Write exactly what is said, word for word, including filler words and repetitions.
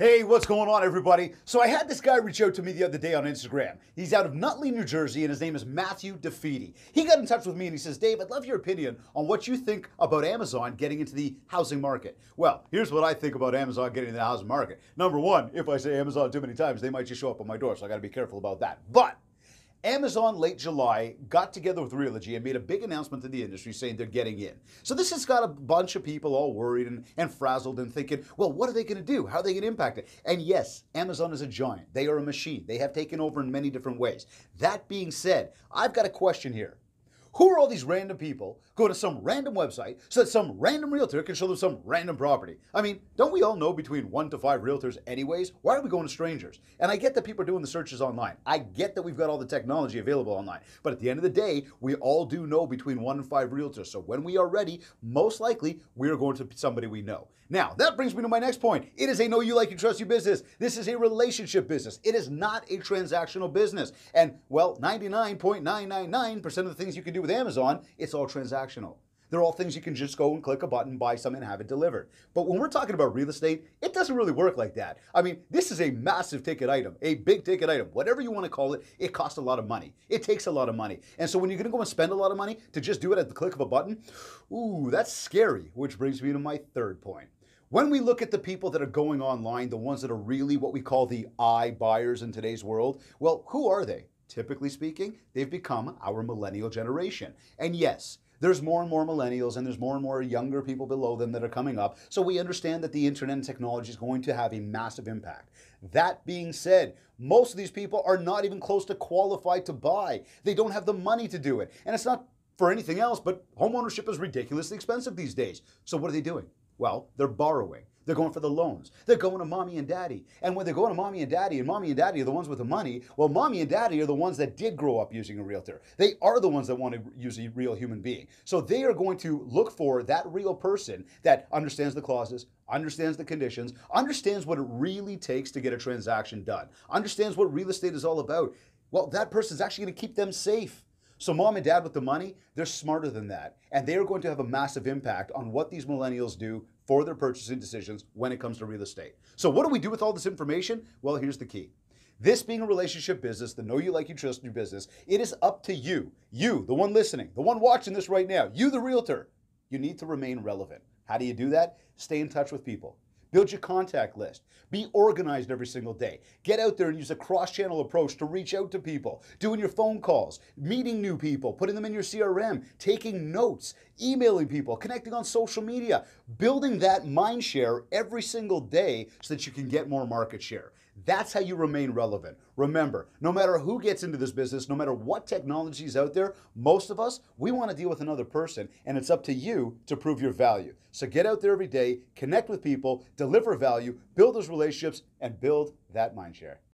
Hey, what's going on, everybody? So I had this guy reach out to me the other day on Instagram. He's out of Nutley, New Jersey, and his name is Matthew DeFeedy. He got in touch with me and he says, Dave, I'd love your opinion on what you think about Amazon getting into the housing market. Well, here's what I think about Amazon getting into the housing market. Number one, if I say Amazon too many times, they might just show up on my door, so I gotta be careful about that. But Amazon late July got together with Realogy and made a big announcement to the industry saying they're getting in. So this has got a bunch of people all worried and, and frazzled and thinking, well, what are they going to do? How are they going to impact it? And yes, Amazon is a giant. They are a machine. They have taken over in many different ways. That being said, I've got a question here. Who are all these random people go to some random website so that some random realtor can show them some random property? I mean, don't we all know between one to five realtors anyways? Why are we going to strangers? And I get that people are doing the searches online. I get that we've got all the technology available online. But at the end of the day, we all do know between one and five realtors. So when we are ready, most likely we are going to somebody we know. Now, that brings me to my next point. It is a know you, like, you, trust you business. This is a relationship business. It is not a transactional business. And, well, ninety-nine point nine nine nine percent of the things you can do with Amazon, it's all transactional. They're all things you can just go and click a button, buy something, and have it delivered. But when we're talking about real estate, it doesn't really work like that. I mean, this is a massive ticket item, a big ticket item, whatever you want to call it. It costs a lot of money. It takes a lot of money. And so when you're going to go and spend a lot of money to just do it at the click of a button, ooh, that's scary, which brings me to my third point. When we look at the people that are going online, the ones that are really what we call the I buyers in today's world, well, who are they? Typically speaking, they've become our millennial generation. And yes, there's more and more millennials and there's more and more younger people below them that are coming up. So we understand that the internet and technology is going to have a massive impact. That being said, most of these people are not even close to qualified to buy. They don't have the money to do it. And it's not for anything else, but homeownership is ridiculously expensive these days. So what are they doing? Well, they're borrowing. They're going for the loans. They're going to mommy and daddy. And when they're going to mommy and daddy, and mommy and daddy are the ones with the money, well, mommy and daddy are the ones that did grow up using a realtor. They are the ones that want to use a real human being. So they are going to look for that real person that understands the clauses, understands the conditions, understands what it really takes to get a transaction done, understands what real estate is all about. Well, that person's actually going to keep them safe. So mom and dad with the money, they're smarter than that. And they are going to have a massive impact on what these millennials do for their purchasing decisions when it comes to real estate. So what do we do with all this information? Well, here's the key. This being a relationship business, the know you, like you, trust your business, it is up to you, you, the one listening, the one watching this right now, you, the realtor. You need to remain relevant. How do you do that? Stay in touch with people. Build your contact list. Be organized every single day. Get out there and use a cross-channel approach to reach out to people. Doing your phone calls, meeting new people, putting them in your C R M, taking notes, emailing people, connecting on social media, building that mind share every single day so that you can get more market share. That's how you remain relevant. Remember, no matter who gets into this business, no matter what technology is out there, most of us, we want to deal with another person, and it's up to you to prove your value. So get out there every day, connect with people, deliver value, build those relationships, and build that mind share.